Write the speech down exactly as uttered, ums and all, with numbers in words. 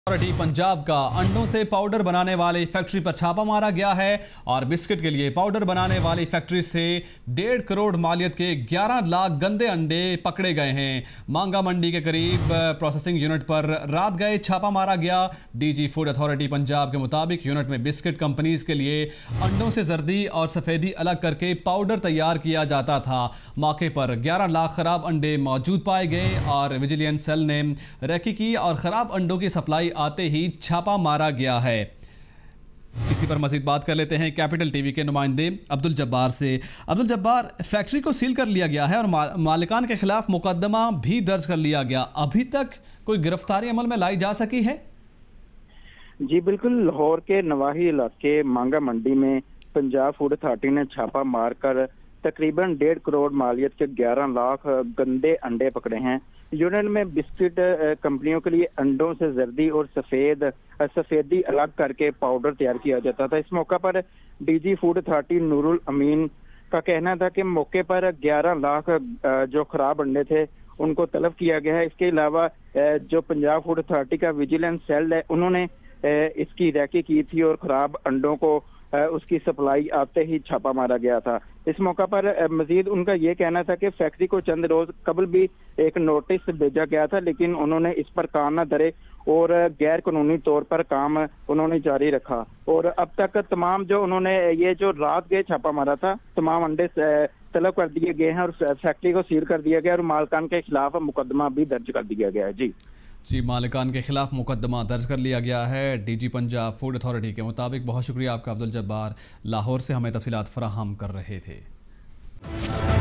Authority Punjab का अंडों से पाउडर बनाने वाली फैक्ट्री पर छापा मारा गया है और बिस्किट के लिए पाउडर बनाने वाली फैक्ट्री से डेढ़ करोड़ मालियत के ग्यारह लाख गंदे अंडे पकड़े गए हैं। मांगा मंडी के करीब प्रोसेसिंग यूनिट पर रात गए छापा मारा गया। डीजी फूड अथॉरिटी पंजाब के मुताबिक यूनिट में बिस्किट कंपनीज के लिए अंडों से जर्दी और सफ़ेदी अलग करके पाउडर तैयार किया जाता था। मौके पर ग्यारह लाख खराब अंडे मौजूद पाए गए और विजिलेंस सेल ने रेकी की और खराब अंडों की सप्लाई आते ही छापा मारा गया है। इसी पर मजीद बात कर लेते हैं कैपिटल टीवी के नुमाइंदे अब्दुल जब्बार से। अब्दुल जब्बार, फैक्ट्री को सील कर लिया गया है और मा, मालिकान के खिलाफ मुकदमा भी दर्ज कर लिया गया। अभी तक कोई गिरफ्तारी अमल में लाई जा सकी है? जी बिल्कुल, लाहौर के नवाही इलाके मांगा मंडी में पंजाब फूड अथॉरिटी ने छापा मारकर तकरीबन डेढ़ करोड़ मालियत के ग्यारह लाख गंदे अंडे पकड़े हैं। यूनिट में बिस्किट कंपनियों के लिए अंडों से जर्दी और सफेद सफेदी अलग करके पाउडर तैयार किया जाता था। इस मौका पर DG food authority Nurul Amin का कहना था कि मौके पर ग्यारह लाख जो खराब अंडे थे उनको तलब किया गया है। इसके अलावा जो पंजाब फूड अथॉरिटी का विजिलेंस सेल है उन्होंने इसकी रैकी की थी और खराब अंडों को उसकी सप्लाई आते ही छापा मारा गया था। इस मौका पर मजीद उनका ये कहना था कि फैक्ट्री को चंद रोज कबल भी एक नोटिस भेजा गया था, लेकिन उन्होंने इस पर काम न धरे और गैर कानूनी तौर पर काम उन्होंने जारी रखा। और अब तक तमाम जो उन्होंने ये जो रात गए छापा मारा था, तमाम अंडे तलब कर दिए गए हैं और फैक्ट्री को सील कर दिया गया और मालिकान के खिलाफ मुकदमा भी दर्ज कर दिया गया है। जी जी मालिकान के खिलाफ मुकदमा दर्ज कर लिया गया है डीजी पंजाब फूड अथॉरिटी के मुताबिक। बहुत शुक्रिया आपका अब्दुल जब्बार, लाहौर से हमें तफसीलात फराहम कर रहे थे।